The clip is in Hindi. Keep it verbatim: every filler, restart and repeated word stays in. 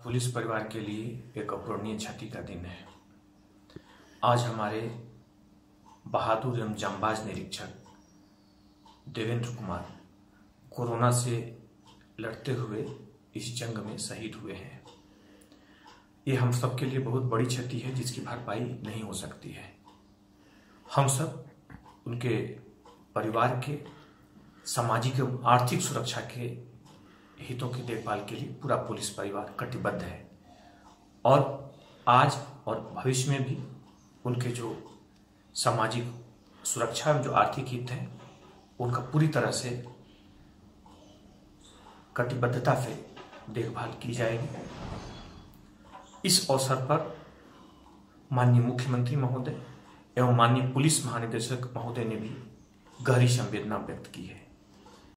पुलिस परिवार के लिए एक अपूरणीय क्षति का दिन है। आज हमारे बहादुर एवं जांबाज निरीक्षक देवेंद्र कुमार कोरोना से लड़ते हुए इस जंग में शहीद हुए हैं। ये हम सब के लिए बहुत बड़ी क्षति है जिसकी भरपाई नहीं हो सकती है। हम सब उनके परिवार के सामाजिक एवं आर्थिक सुरक्षा के हितों की देखभाल के लिए पूरा पुलिस परिवार कटिबद्ध है और आज और भविष्य में भी उनके जो सामाजिक सुरक्षा एवं जो आर्थिक हित है उनका पूरी तरह से कटिबद्धता से देखभाल की जाएगी। इस अवसर पर माननीय मुख्यमंत्री महोदय एवं माननीय पुलिस महानिदेशक महोदय ने भी गहरी संवेदना व्यक्त की है।